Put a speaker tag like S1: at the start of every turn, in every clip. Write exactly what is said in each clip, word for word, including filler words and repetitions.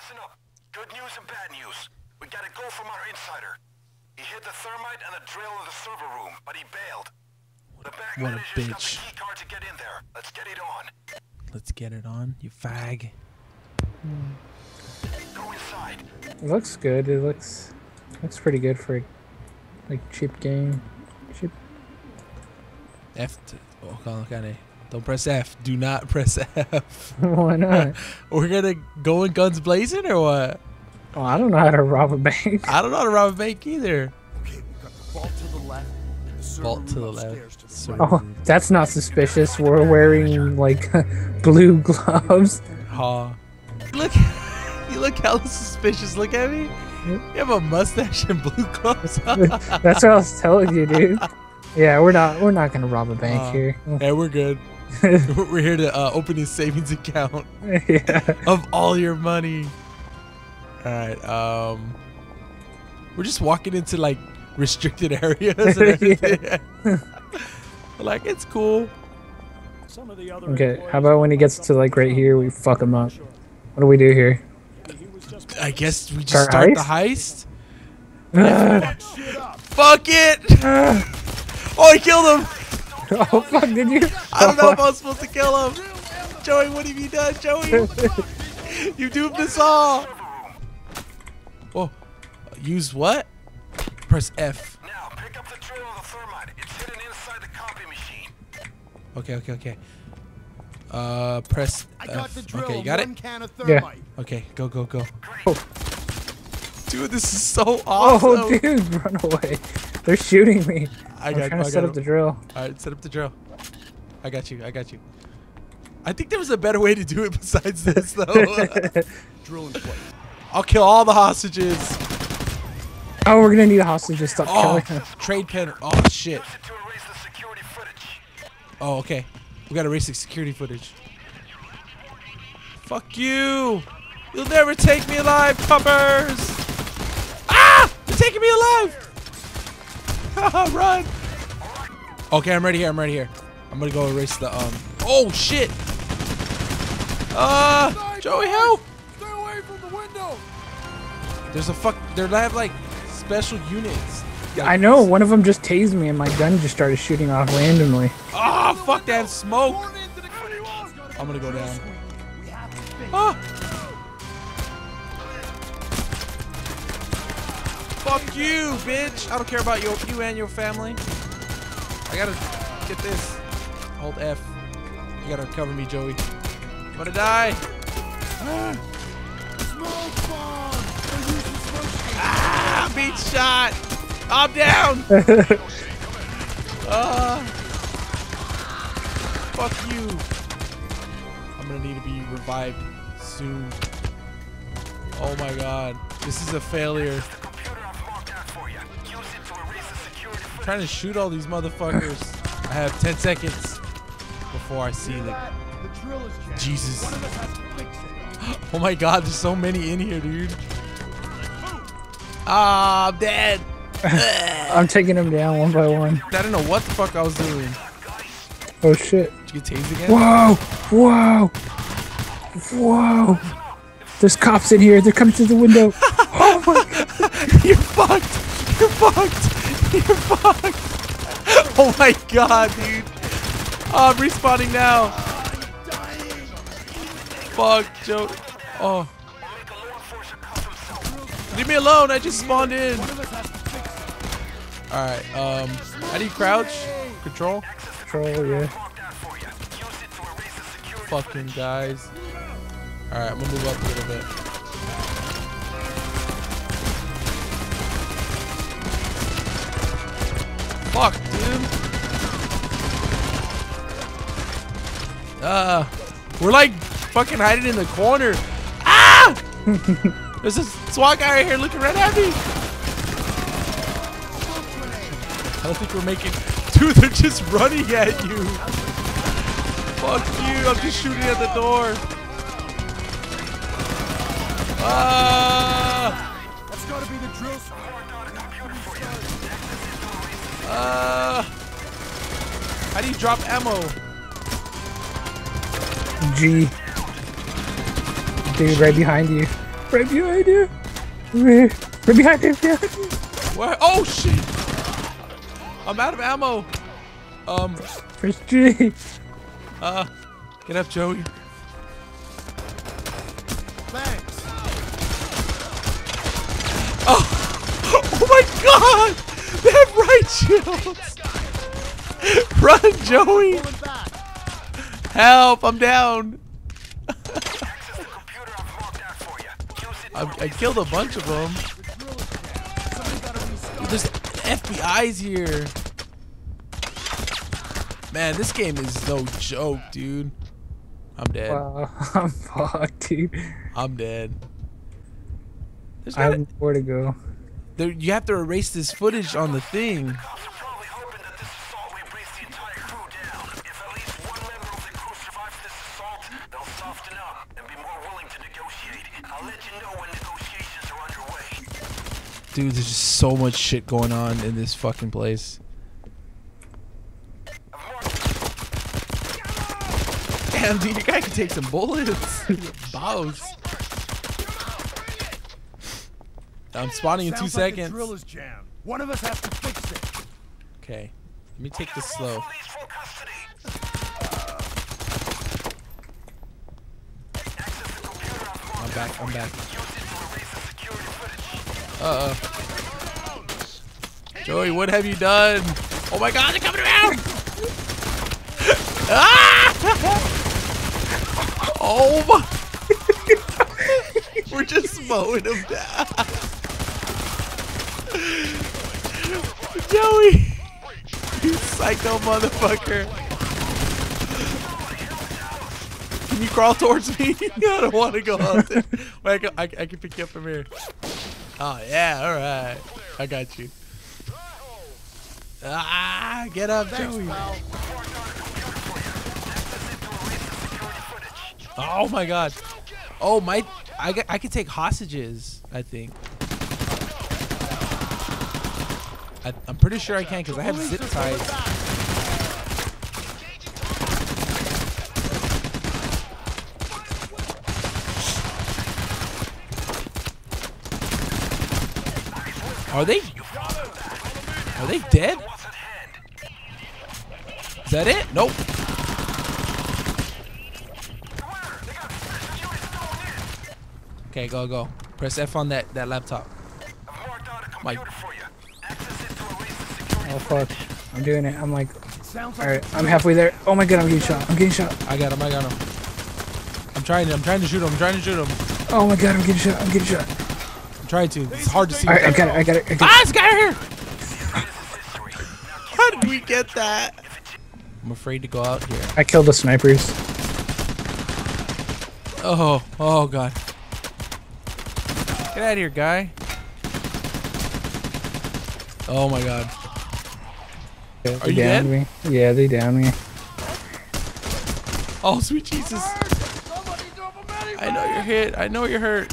S1: Listen up. Good news and bad news. We got a go from our insider. He hid the thermite and the drill in the server room, but he bailed. The back
S2: What a
S1: manager's got
S2: bitch.
S1: the key card to get in there. Let's get it on.
S2: Let's get it on, you fag.
S1: Go inside.
S3: It looks good. It looks looks pretty good for a like cheap game. Cheap.
S2: F. To, oh, look at it. Don't press F. Do not press F.
S3: Why not?
S2: We're gonna go in guns blazing or what?
S3: Oh, I don't know how to rob a bank.
S2: I don't know how to rob a bank either.
S4: Okay, we've got the vault to the left. And the server
S2: Vault to the
S4: room
S2: left.
S4: upstairs to the
S2: Server
S4: right.
S3: Oh, that's not suspicious. We're wearing like blue gloves.
S2: Ha. Look, you look hella suspicious. Look at me. You have a mustache and blue gloves.
S3: That's what I was telling you, dude. Yeah, we're not we're not gonna rob a bank
S2: Uh,
S3: here.
S2: Hey, we're good. We're here to uh, open a savings account
S3: Yeah.
S2: of all your money. All right. Um, we're just walking into like restricted areas and everything. Like it's cool.
S4: Some of the other
S3: Okay, how about when he gets to like right here, we fuck him up. What do we do here?
S2: I guess we just
S3: Start
S2: start the heist.
S3: Ah,
S2: Fuck it! Oh, I killed him!
S3: oh fuck! Did you?
S2: I don't know if I was supposed to kill him. Joey, what have you done, Joey? You doomed us all. Oh, use what? Press F.
S1: Now, pick up the drill of the thermite. It's hidden inside the copy machine.
S2: Okay, okay, okay. Uh, press
S4: I got
S2: F.
S4: the drill.
S2: Okay, you got it?
S4: One can of
S3: Yeah.
S4: thermite.
S2: Okay, go, go, go.
S3: Oh.
S2: Dude, this is so awesome.
S3: Oh, dude, run away! They're shooting me.
S2: I
S3: I'm
S2: got,
S3: trying
S2: I
S3: to set
S2: got
S3: up the
S2: him.
S3: drill.
S2: All right, set up the drill. I got you. I got you. I think there was a better way to do it besides this, though.
S4: Drill in place.
S2: I'll kill all the hostages.
S3: Oh, we're gonna need a hostage to stop
S2: Oh,
S3: killing him.
S2: trade pen. Oh, shit.
S1: Use it to erase the security footage.
S2: Oh, okay. We gotta erase the security footage. Fuck you. You'll never take me alive, puppers. Ah! They're taking me alive. Run. Okay, I'm ready here. I'm ready here. I'm gonna go erase the, um... Oh, shit. Uh, Joey, help.
S4: Stay away from the window.
S2: There's a fuck... They have, like, special units.
S3: I know. One of them just tased me, and my gun just started shooting off randomly.
S2: Ah, fuck that smoke.
S4: Born into the footage.
S2: I'm gonna go down. Ah. Fuck you, bitch. I don't care about your, you and your family. I gotta get this. Hold F. You gotta cover me, Joey. I'm gonna die. Ah,
S4: Smoke bomb. They're using smoke.
S2: ah I'm being shot. I'm down. Ah. Fuck you. I'm gonna need to be revived soon. Oh my god. This is a failure.
S1: The computer I've marked out for you. Use it to erase the security
S2: I'm
S1: footage.
S2: trying to shoot all these motherfuckers. I have ten seconds before I see the
S4: The drill is jammed.
S2: Jesus.
S4: One of us has to fix it.
S2: Oh my god, there's so many in here, dude. Ah, I'm dead.
S3: I'm taking him down one by one.
S2: I didn't know what the fuck I was doing.
S3: Oh shit!
S2: Did you get tased again?
S3: Whoa! Whoa! Whoa! There's cops in here. They're coming through the window. Oh my god!
S2: You're fucked. You're fucked. You're fucked. Oh my god, dude. Oh, I'm respawning now. Fuck, Joe. Oh. Leave me alone. I just spawned in. Alright, um, how do you crouch? Control?
S3: Control, yeah.
S2: Fucking guys. Alright, I'm gonna move up a little bit. Fuck, dude. Uh, we're like fucking hiding in the corner. Ah! There's a SWAT guy right here looking right at me. I don't think we're making... Dude, they're just running at you. Fuck you, I'm just shooting at the door. Ah!
S4: That's gotta be the drill.
S2: Uh, how do you drop ammo?
S3: G. Dude, right behind you. Right behind you. Right, right behind you. Behind you.
S2: Where? Oh shit! I'm out of ammo. Um.
S3: Press G.
S2: Uh. Get up, Joey.
S4: Thanks.
S2: Oh. Oh my God! They have right shields. Run, Joey.
S4: Pulling back.
S2: Help! I'm down.
S1: Access the computer I've marked out for you. Use it to
S2: I, I
S1: erase
S2: killed a bunch of them.
S4: The drill is jammed. Somebody gotta restart.
S2: Dude, there's F B Is here. Man, this game is no joke, dude. I'm dead.
S3: Wow, I'm fucked, dude.
S2: I'm dead. There's
S3: I have
S2: gotta,
S3: nowhere to go.
S2: there, you have to erase this footage on the thing.
S1: Cops are probably hoping that this assault will brings the entire crew down. If at least one member of the crew survives this assault, they'll soften up and be more willing to negotiate. I'll let you know when negotiations are underway.
S2: Dude, there's just so much shit going on in this fucking place. Damn, dude, your guy can take some bullets. Bows. I'm spawning in two
S4: Sounds like
S2: seconds.
S4: The drill is jammed. One of us has to fix it.
S2: Okay, let me take this slow.
S1: Police full custody. Access the computer I've marked
S2: I'm back.
S1: out
S2: I'm
S1: for you.
S2: back.
S1: Use it to erase the security footage.
S2: Uh oh. Joey, what have you done? Oh my God, they're coming around! Ah! Oh my! We're just mowing them down. Joey, you psycho motherfucker! Can you crawl towards me? I don't want to go out there. Wait, I can, I, I can pick you up from here. Oh yeah, all right. I got you. Ah, get up, Joey. Oh my God. Oh my, I got, I can take hostages, I think. I, I'm pretty sure I can because I have zip ties. Are they? Are they dead? Is that it? Nope. Okay, go, go. Press F on that, that laptop. Mike.
S3: Oh fuck, I'm doing it. I'm like,
S4: Sounds
S3: all
S4: like
S3: right, I'm halfway there. Oh my God, I'm getting shot. I'm getting shot.
S2: I got him, I got him. I'm trying to, I'm trying to shoot him, I'm trying to shoot him.
S3: Oh my God, I'm getting shot. I'm getting shot.
S2: I'm trying to. It's hard to see.
S3: All right, I got it. I got it. I got it.
S2: Ah, it's got her here! How did we get that? I'm afraid to go out here.
S3: I killed the snipers.
S2: Oh, oh God. Get out of here, guy. Oh my God.
S3: Yeah,
S2: Are you
S3: they downed
S2: dead?
S3: me. Yeah, they downed me.
S2: Oh, sweet Jesus. I know you're hit. I know you're hurt.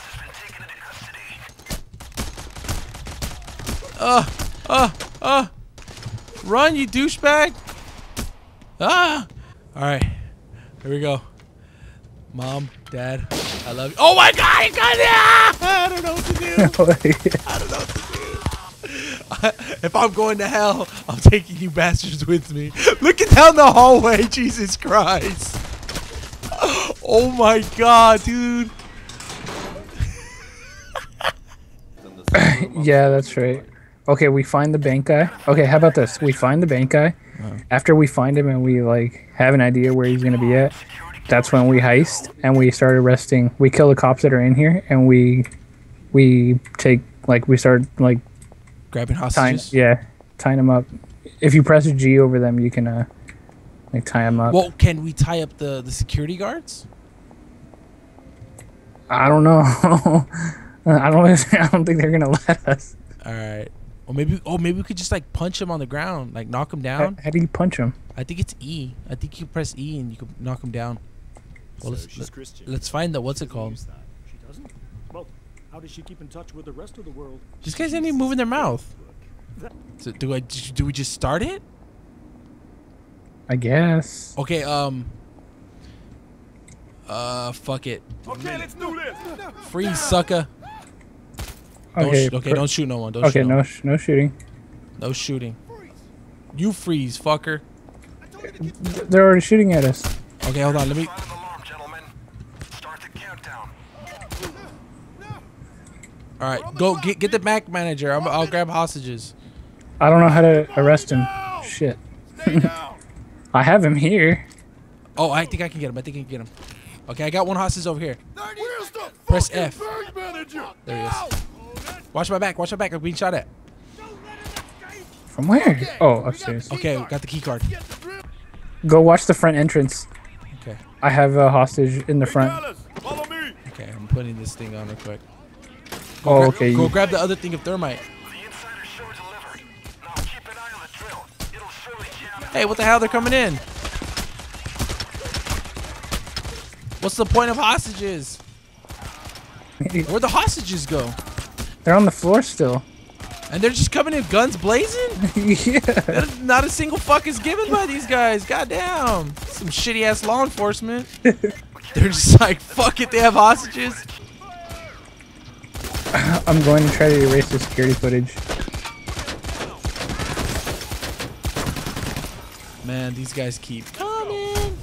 S2: Uh, uh, uh. Run, you douchebag. Ah. All right. Here we go. Mom, Dad, I love you. Oh my God, he got it! I don't know what to do. I don't know what to do. If I'm going to hell, I'm taking you bastards with me. Looking down the hallway, Jesus Christ. Oh my God, dude.
S3: Yeah, that's right. Okay, we find the bank guy. Okay, how about this? We find the bank guy.
S2: Uh-huh.
S3: After we find him and we like have an idea where he's gonna be at, that's when we heist and we start arresting. We kill the cops that are in here and we we take like we start like
S2: Grabbing
S3: tying,
S2: hostages?
S3: yeah, tying them up. If you press a G over them, you can uh like tie them up.
S2: Well, can we tie up the, the security guards?
S3: I don't know. I don't. I don't think they're gonna let us.
S2: All right. Or maybe, oh, maybe we could just like punch him on the ground, like knock him
S3: How,
S2: down.
S3: how do you punch them?
S2: I think it's E. I think you press E and you can knock him down. Well,
S5: So
S2: let's,
S5: she's
S2: let,
S5: Christian.
S2: let's find the what's it
S5: Doesn't
S2: called.
S5: use that. She doesn't? Well, how does she keep in touch with the rest of the world?
S2: These guys ain't even moving their mouth.
S5: That-
S2: So do I? Do we just start it?
S3: I guess.
S2: Okay. Um. Uh, fuck it.
S4: Okay, let's do this.
S2: Freeze, sucker. Don't
S3: Okay.
S2: sh okay,
S3: per-
S2: don't shoot no one. Don't
S3: okay,
S2: shoot no
S3: no,
S2: one.
S3: sh no shooting.
S2: No shooting. You freeze, fucker.
S3: Th- They're already shooting at us.
S2: Okay, hold on. Let me.
S1: Silent alarm, gentlemen. Start the countdown.
S2: All right, go get get the back manager. I'm, I'll grab hostages.
S3: I don't know how to arrest him. Shit.
S4: Stay down.
S3: I have him here.
S2: Oh, I think I can get him. I think I can get him. Okay, I got one hostage over here.
S4: Where's the
S2: Press
S4: fucking
S2: F.
S4: bank manager?
S2: There he is. Watch my back. Watch my back. I'm being shot at.
S3: From where? Oh, upstairs.
S2: Okay, got the key card.
S3: Go watch the front entrance.
S2: Okay.
S3: I have a hostage in the front.
S4: Dallas, follow me.
S2: Okay, I'm putting this thing on real quick.
S3: Oh, okay.
S2: Go grab the other thing of thermite.
S1: The insider's sure delivered. Now keep an eye on the drill. It'll surely jam.
S2: Hey, what the hell? They're coming in. What's the point of hostages? Where'd the hostages go?
S3: They're on the floor still.
S2: And they're just coming in guns blazing?
S3: Yeah.
S2: Not a single fuck is given by these guys. Goddamn. Some shitty ass law enforcement. They're just like, fuck it, they have hostages.
S3: I'm going to try to erase the security footage.
S2: Man, these guys keep coming.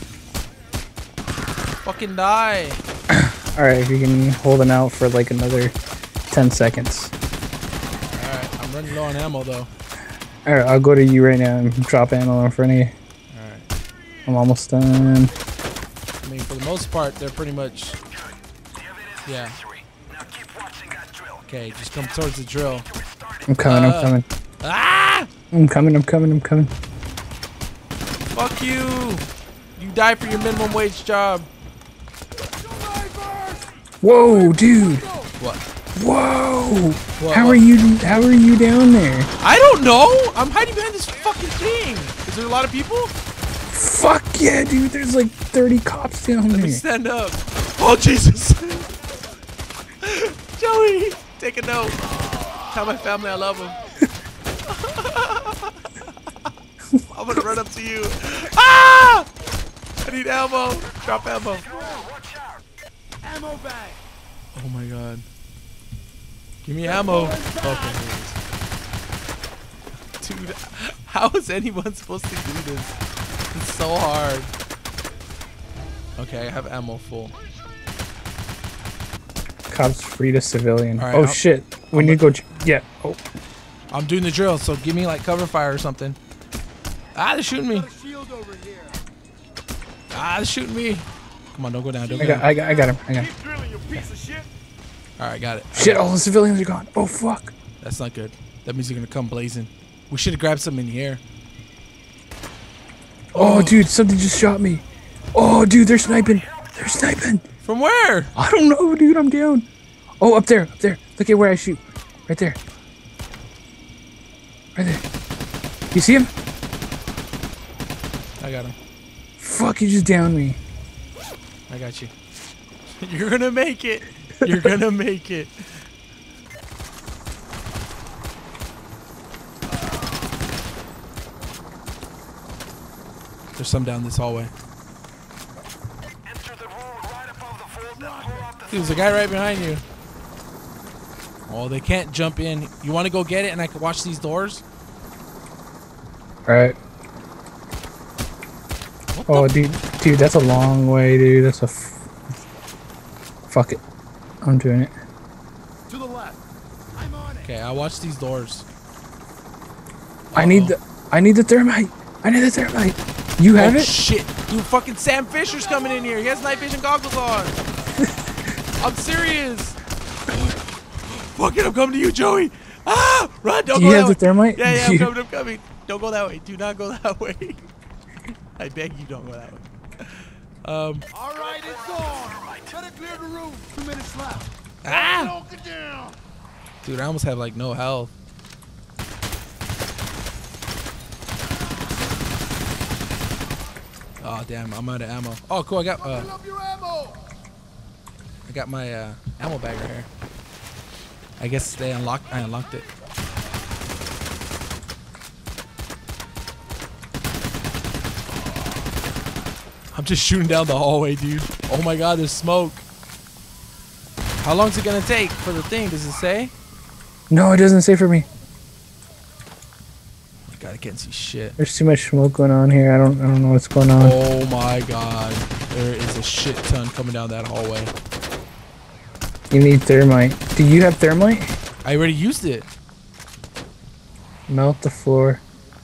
S2: Fucking die.
S3: Alright, if you can hold them out for like another ten seconds.
S2: Alright, I'm running low on ammo though.
S3: Alright, I'll go to you right now and drop ammo in front of you.
S2: Alright.
S3: I'm almost done.
S2: I mean, for the most part, they're pretty much... Yeah.
S1: Now keep watching that drill.
S2: Okay, just come towards the drill.
S3: I'm coming,
S2: Uh,
S3: I'm coming.
S2: Ah!
S3: I'm coming, I'm coming, I'm coming.
S2: Fuck you! You die for your minimum wage job.
S3: Whoa, dude!
S2: What?
S3: Whoa!
S2: What,
S3: How
S2: what?
S3: are you how are you down there?
S2: I don't know! I'm hiding behind this fucking thing! Is there a lot of people?
S3: Fuck yeah, dude, there's like thirty cops down
S2: Let me
S3: there.
S2: stand up. Oh, Jesus! Joey! Take a note. Tell my family I love them. I'm gonna run up to you. Ah! I need ammo. Drop ammo.
S1: Watch out.
S4: Ammo bag.
S2: Oh my god. Give me ammo. Okay. Dude, how is anyone supposed to do this? It's so hard. Okay, I have ammo full.
S3: Cops free to civilian.
S2: All right,
S3: oh
S2: I'll-
S3: shit. We need to go ch- yeah. Oh.
S2: I'm doing the drill, so give me like cover fire or something. Ah, they're shooting me.
S4: Shield over here.
S2: Ah, they're shooting me. Come on, don't go down. Don't
S3: I
S2: go
S3: got
S2: down.
S3: I got I got him. I got him.
S4: Keep drilling, you piece of shit.
S2: All right, got it.
S3: Shit, all the civilians are gone. Oh fuck.
S2: That's not good. That means they're gonna come blazing. We should have grabbed some in here.
S3: Oh, dude, something just shot me. Oh, dude, they're sniping. They're sniping.
S2: From where?
S3: I don't know, dude. I'm down. Oh, up there, up there. Look at where I shoot. Right there. Right there. You see him?
S2: I got him.
S3: Fuck, you just downed me.
S2: I got you. You're gonna make it. You're gonna make it. There's some down this hallway.
S1: Enter the room right above the vault and pull out the
S2: Dude, there's a guy right behind you. Oh, they can't jump in. You want to go get it and I can watch these doors?
S3: Alright.
S2: What
S3: Oh,
S2: the
S3: dude, dude, that's a long way, dude. That's a. F Fuck it. I'm doing it.
S4: To the left. I'm on it.
S2: Okay, I'll watch these doors.
S3: I need the. I need the thermite. I need the thermite. You have
S2: Oh
S3: it?
S2: shit! Dude, fucking Sam Fisher's coming in here. He has night vision goggles on. I'm serious. Fuck it, I'm coming to you, Joey. Ah! Run! Don't
S3: Do
S2: go
S3: you
S2: that
S3: have
S2: way.
S3: the thermite?
S2: Yeah, yeah, I'm
S3: You-
S2: coming, I'm coming. Don't go that way. Do not go that way. I beg you, don't go that way. Um.
S4: All right, it's on. Better clear the room. Two minutes left.
S2: Ah!
S4: Don't get down.
S2: Dude, I almost have like no health. Oh damn, I'm out of ammo. Oh cool, I got uh,
S4: Fill up your ammo.
S2: I got my uh, ammo bag right here. I guess they unlocked. I unlocked it. I'm just shooting down the hallway, dude. Oh my god, there's smoke. How long is it gonna take for the thing? Does it say?
S3: No, it doesn't say for me.
S2: Oh my god, I can't see shit.
S3: There's too much smoke going on here. I don't I don't know what's going on.
S2: Oh my god. There is a shit ton coming down that hallway.
S3: You need thermite. Do you have thermite?
S2: I already used it.
S3: Melt the floor.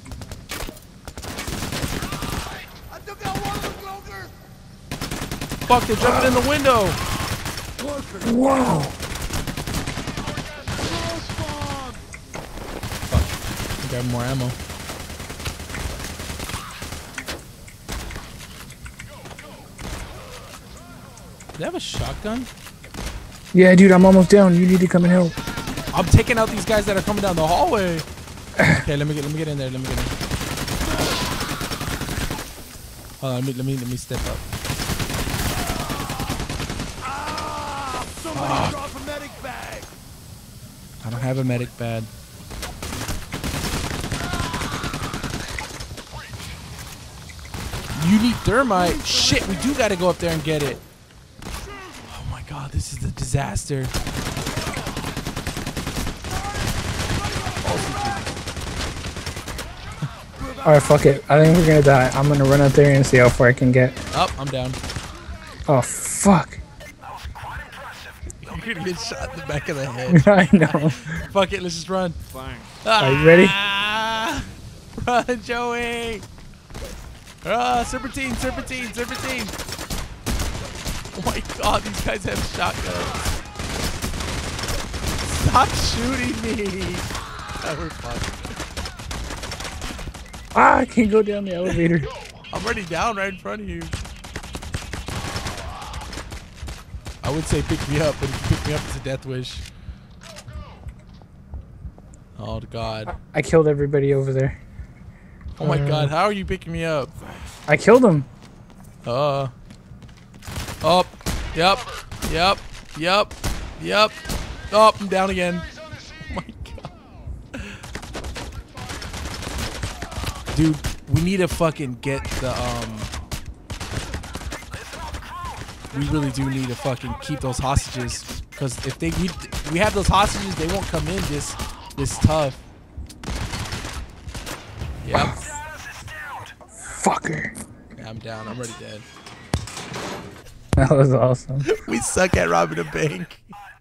S4: I took out one of the cloakers.
S2: Fuck, they're jumping in the window.
S3: Whoa!
S2: Fuck. Grab more ammo. Do they have a shotgun?
S3: Yeah, dude, I'm almost down. You need to come and help.
S2: I'm taking out these guys that are coming down the hallway. Okay, let me get let me get in there. Let me get in. Hold on, let me let me let me step up.
S4: Ah! Somebody drop a medic bag.
S2: I don't have a medic pad. You need thermite. Shit, we do gotta go up there and get it. Oh my god, this is a disaster.
S3: Alright, fuck it. I think we're gonna die. I'm gonna run out there and see how far I can get.
S2: Up, oh, I'm down.
S3: Oh, fuck.
S2: You're gonna get shot in the back of the head.
S3: I know.
S2: Fuck it, let's just run.
S4: Fine.
S3: Are you ready?
S2: Ah, run, Joey. Ah, serpentine, serpentine, serpentine. Oh my god, these guys have shotguns. Stop shooting me. Oh, we're fucked.
S3: Ah, I can't go down the elevator.
S2: I'm already down right in front of you. I would say pick me up, but if you pick me up, it's a death wish. Oh god.
S3: I killed everybody over there.
S2: Oh my
S3: Uh,
S2: god, how are you picking me up?
S3: I killed him.
S2: Uh. Up. Yep. Yep. Yep. Yep. Up. I'm down again. Oh my god. Dude, we need to fucking get the, um... we really do need to fucking keep those hostages. Because if they we, we have those hostages, they won't come in this, this tough. Yep.
S3: Fucker.
S2: Yeah, I'm down. I'm already dead.
S3: That was awesome.
S2: We suck at robbing a bank.